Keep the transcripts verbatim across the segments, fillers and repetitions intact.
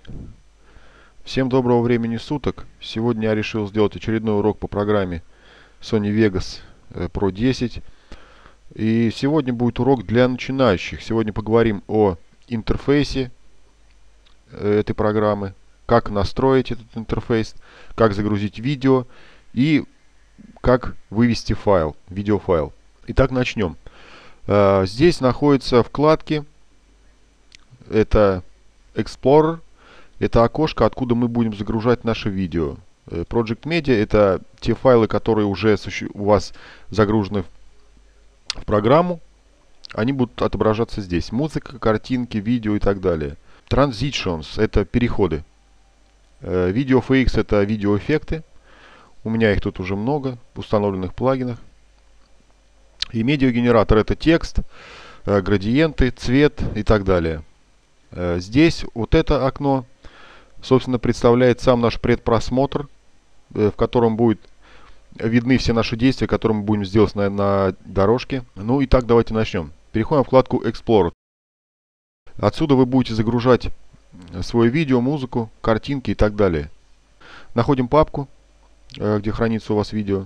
Всем доброго времени суток. Сегодня я решил сделать очередной урок по программе Sony Vegas Pro десять. И сегодня будет урок для начинающих. Сегодня поговорим о интерфейсе этой программы, как настроить этот интерфейс, как загрузить видео и как вывести файл, видеофайл. Итак, начнем. Здесь находятся вкладки. Это Explorer. Это окошко, откуда мы будем загружать наше видео. Project Media — это те файлы, которые уже у вас загружены в программу. Они будут отображаться здесь. Музыка, картинки, видео и так далее. Transitions — это переходы. Video эф икс — это видеоэффекты. У меня их тут уже много в установленных плагинах. И медиагенератор — это текст, градиенты, цвет и так далее. Здесь вот это окно, собственно, представляет сам наш предпросмотр, в котором будут видны все наши действия, которые мы будем сделать на, на дорожке. Ну и так, давайте начнем. Переходим в вкладку Explorer. Отсюда вы будете загружать свое видео, музыку, картинки и так далее. Находим папку, где хранится у вас видео.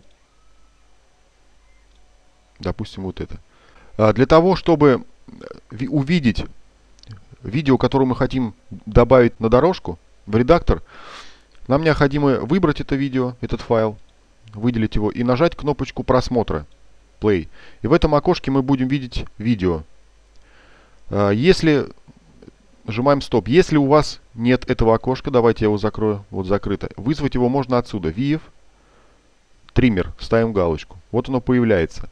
Допустим, вот это. Для того, чтобы увидеть видео, которое мы хотим добавить на дорожку, в редактор, нам необходимо выбрать это видео, этот файл, выделить его и нажать кнопочку просмотра, Play. И в этом окошке мы будем видеть видео. Если нажимаем Стоп, если у вас нет этого окошка, давайте я его закрою, вот закрыто. Вызвать его можно отсюда. ви эф, триммер, ставим галочку. Вот оно появляется.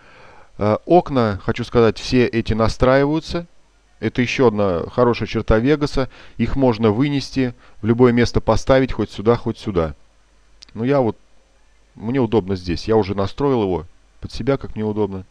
Окна, хочу сказать, все эти настраиваются. Это еще одна хорошая черта Вегаса. Их можно вынести, в любое место поставить, хоть сюда, хоть сюда. Но я вот, мне удобно здесь. Я уже настроил его под себя, как мне удобно.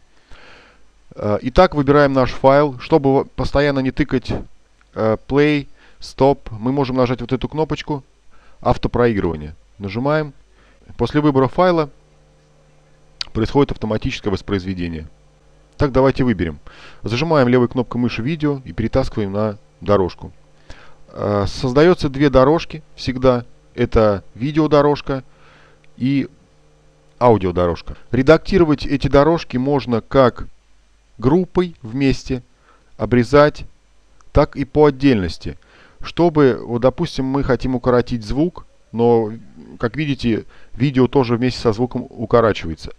Итак, выбираем наш файл. Чтобы постоянно не тыкать Play, Stop, мы можем нажать вот эту кнопочку автопроигрывание. Нажимаем. После выбора файла происходит автоматическое воспроизведение. Так, давайте выберем. Зажимаем левой кнопкой мыши видео и перетаскиваем на дорожку. Создается две дорожки всегда. Это видеодорожка и аудиодорожка. Редактировать эти дорожки можно как группой вместе, обрезать, так и по отдельности. Чтобы, вот, допустим, мы хотим укоротить звук, но, как видите, видео тоже вместе со звуком укорачивается.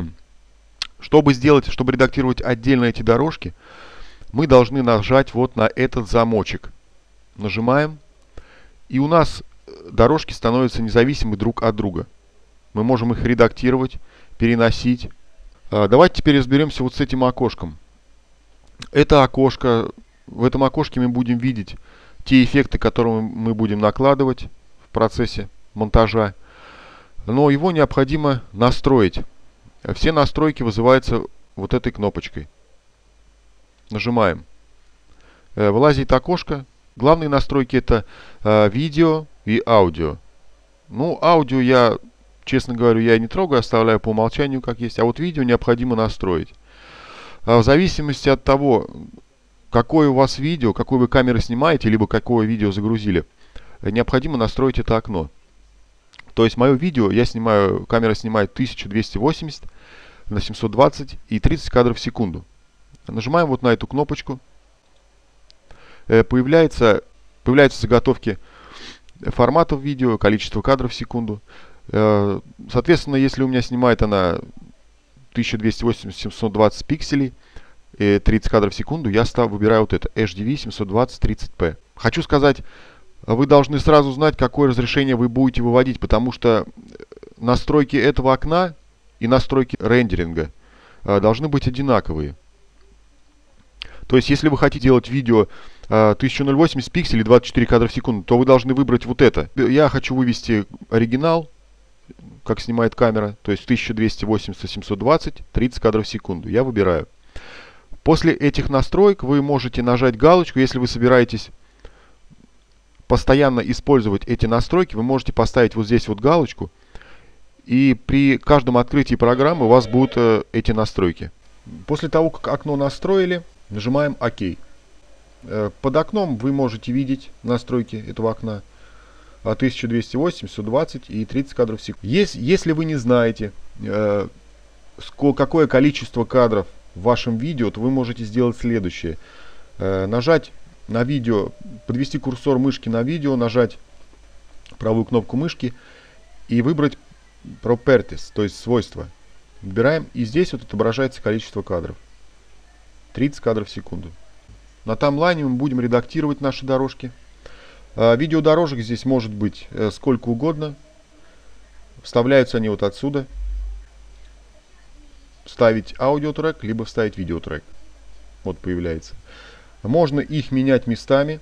Чтобы сделать, чтобы редактировать отдельно эти дорожки, мы должны нажать вот на этот замочек. Нажимаем, и у нас дорожки становятся независимы друг от друга. Мы можем их редактировать, переносить. Давайте теперь разберемся вот с этим окошком. Это окошко, в этом окошке мы будем видеть те эффекты, которые мы будем накладывать в процессе монтажа. Но его необходимо настроить. Все настройки вызываются вот этой кнопочкой. Нажимаем. Вылазит окошко. Главные настройки — это видео и аудио. Ну, аудио я, честно говорю, я не трогаю, оставляю по умолчанию как есть. А вот видео необходимо настроить. В зависимости от того, какое у вас видео, какой вы камерой снимаете, либо какое видео загрузили, необходимо настроить это окно. То есть мое видео я снимаю, камера снимает тысяча двести восемьдесят на семьсот двадцать и тридцать кадров в секунду. Нажимаем вот на эту кнопочку. Появляется, появляются заготовки форматов видео, количество кадров в секунду. Соответственно, если у меня снимает она тысяча двести восемьдесят на семьсот двадцать пикселей, тридцать кадров в секунду, я став, выбираю вот это эйч ди ви семьсот двадцать тридцать пэ. Хочу сказать, вы должны сразу знать, какое разрешение вы будете выводить, потому что настройки этого окна и настройки рендеринга должны быть одинаковые. То есть, если вы хотите делать видео тысяча восемьдесят пикселей, двадцать четыре кадра в секунду, то вы должны выбрать вот это. Я хочу вывести оригинал, как снимает камера, то есть тысяча двести восемьдесят на семьсот двадцать, тридцать кадров в секунду. Я выбираю. После этих настроек вы можете нажать галочку, если вы собираетесь постоянно использовать эти настройки, вы можете поставить вот здесь вот галочку, и при каждом открытии программы у вас будут э, эти настройки. После того, как окно настроили, нажимаем ОК. Под окном вы можете видеть настройки этого окна. тысяча двести восемьдесят, сто двадцать и тридцать кадров в секунду. Если, если вы не знаете, э, какое количество кадров в вашем видео, то вы можете сделать следующее. Э, нажать на видео, подвести курсор мышки на видео, нажать правую кнопку мышки и выбрать Properties, то есть свойства. Выбираем, и здесь вот отображается количество кадров. тридцать кадров в секунду. На таймлайне мы будем редактировать наши дорожки. А, видеодорожек здесь может быть э, сколько угодно. Вставляются они вот отсюда. Вставить аудиотрек, либо вставить видеотрек. Вот появляется. Можно их менять местами,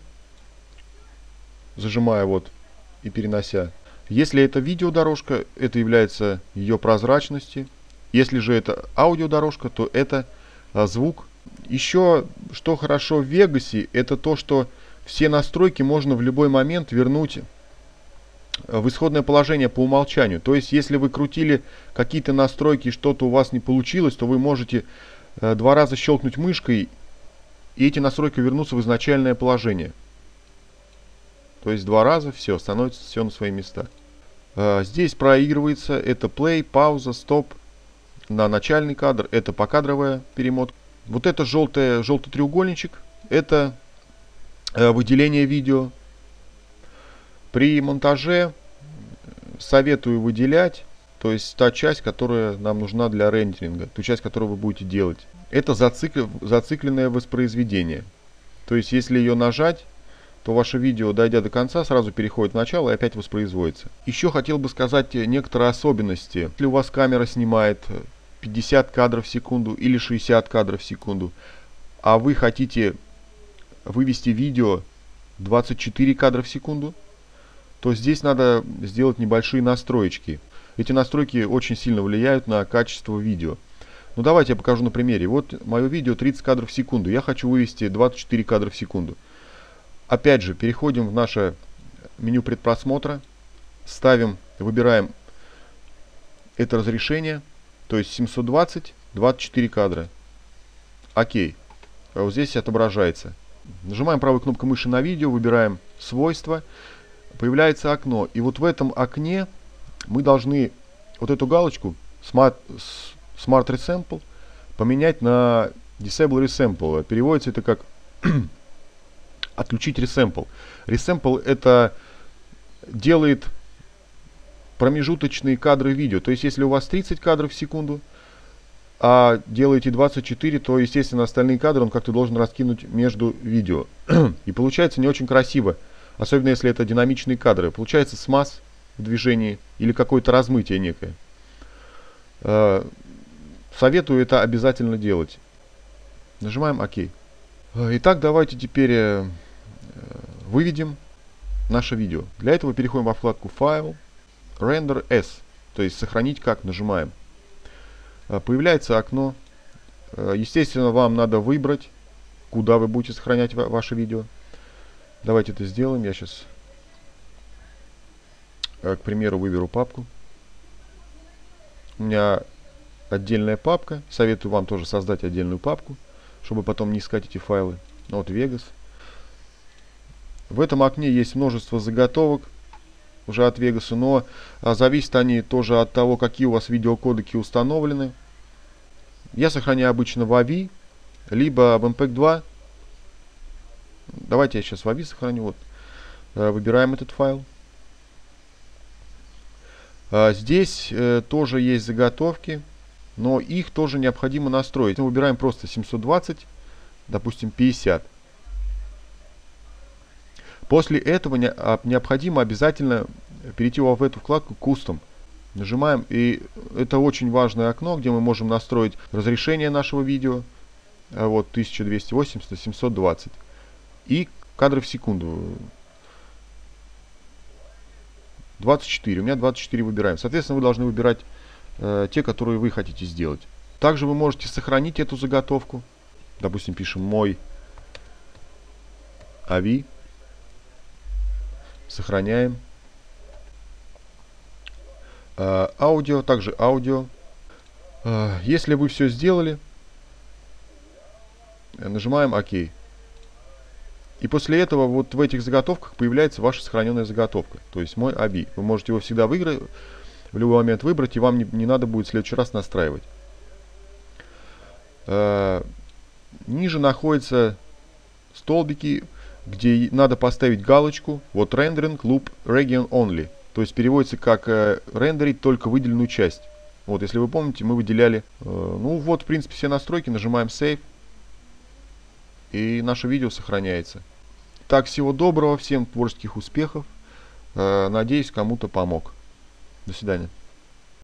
зажимая вот и перенося. Если это видеодорожка, это является ее прозрачностью. Если же это аудиодорожка, то это а, звук. Еще, что хорошо в Vegas, это то, что все настройки можно в любой момент вернуть в исходное положение по умолчанию. То есть, если вы крутили какие-то настройки и что-то у вас не получилось, то вы можете э, два раза щелкнуть мышкой, и эти настройки вернутся в изначальное положение. То есть, два раза все, становится все на свои места. Э, здесь проигрывается, это play, пауза, стоп на начальный кадр, это покадровая перемотка. Вот это желтый, желтый треугольничек, это э, выделение видео. При монтаже советую выделять, то есть та часть, которая нам нужна для рендеринга, ту часть, которую вы будете делать. Это зацикл, зацикленное воспроизведение. То есть если ее нажать, то ваше видео, дойдя до конца, сразу переходит в начало и опять воспроизводится. Еще хотел бы сказать некоторые особенности. Если у вас камера снимает пятьдесят кадров в секунду или шестьдесят кадров в секунду, а вы хотите вывести видео двадцать четыре кадра в секунду, то здесь надо сделать небольшие настроечки. Эти настройки очень сильно влияют на качество видео. Ну давайте я покажу на примере. Вот мое видео тридцать кадров в секунду. Я хочу вывести двадцать четыре кадра в секунду. Опять же, переходим в наше меню предпросмотра. Ставим, выбираем это разрешение. То есть семьсот двадцать, двадцать четыре кадра. Окей. А вот здесь отображается. Нажимаем правой кнопкой мыши на видео, выбираем свойства. Появляется окно. И вот в этом окне мы должны вот эту галочку Smart, Smart Resample поменять на Disable Resample. Переводится это как отключить Resample. Resample это делает промежуточные кадры видео. То есть если у вас тридцать кадров в секунду, а делаете двадцать четыре, то, естественно, остальные кадры он как-то должен раскинуть между видео. И получается не очень красиво. Особенно если это динамичные кадры. Получается смаз в движении или какое-то размытие некое. Советую это обязательно делать. Нажимаем ОК. Итак, давайте теперь выведем наше видео. Для этого переходим во вкладку «Файл», «Render as», то есть «Сохранить как», нажимаем. Появляется окно. Естественно, вам надо выбрать, куда вы будете сохранять ва ваше видео. Давайте это сделаем. Я сейчас, к примеру, выберу папку. У меня отдельная папка. Советую вам тоже создать отдельную папку, чтобы потом не искать эти файлы. Вот Vegas. В этом окне есть множество заготовок уже от Vegas, но а, зависят они тоже от того, какие у вас видеокодеки установлены. Я сохраняю обычно в эй ви, либо в эм пи два. Давайте я сейчас в эй ви сохраню. Вот. Выбираем этот файл. Здесь э, тоже есть заготовки, но их тоже необходимо настроить. Мы выбираем просто семьсот двадцать, допустим, пятьдесят. После этого не, а, необходимо обязательно перейти в эту вкладку Custom. Нажимаем, и это очень важное окно, где мы можем настроить разрешение нашего видео. Вот тысяча двести восемьдесят на семьсот двадцать. И кадры в секунду. двадцать четыре. У меня двадцать четыре выбираем. Соответственно, вы должны выбирать э, те, которые вы хотите сделать. Также вы можете сохранить эту заготовку. Допустим, пишем мой эй ви. Сохраняем. Э, аудио. Также аудио. Э, если вы все сделали, нажимаем ОК. И после этого вот в этих заготовках появляется ваша сохраненная заготовка. То есть мой эй би. Вы можете его всегда выиграть, в любой момент выбрать, и вам не, не надо будет в следующий раз настраивать. Э, ниже находятся столбики, где надо поставить галочку. Вот Rendering Loop Region Only. То есть переводится как э, рендерить только выделенную часть. Вот, если вы помните, мы выделяли... Э, ну вот, в принципе, все настройки. Нажимаем Save. И наше видео сохраняется. Так, всего доброго, всем творческих успехов. Э, надеюсь, кому-то помог. До свидания.